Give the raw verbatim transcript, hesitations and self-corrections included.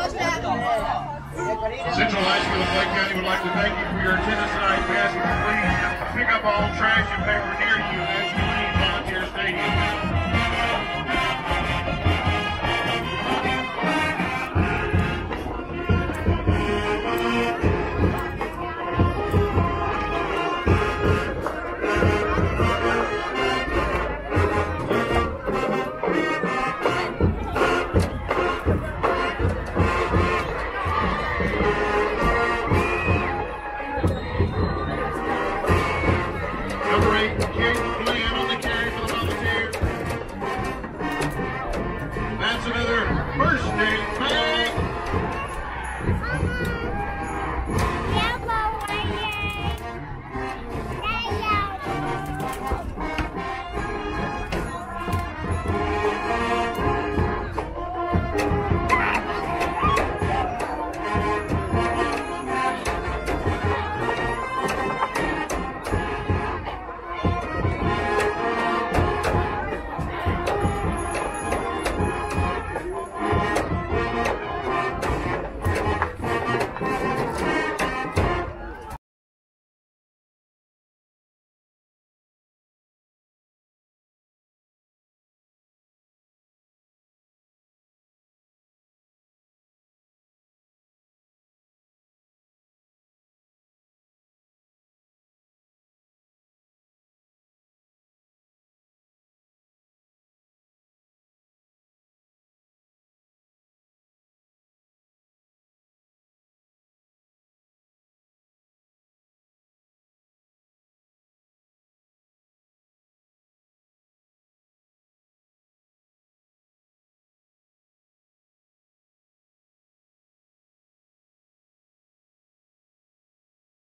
Central High School of Clay County would like to thank you for your attendance tonight. We ask you to please pick up all trash and paper near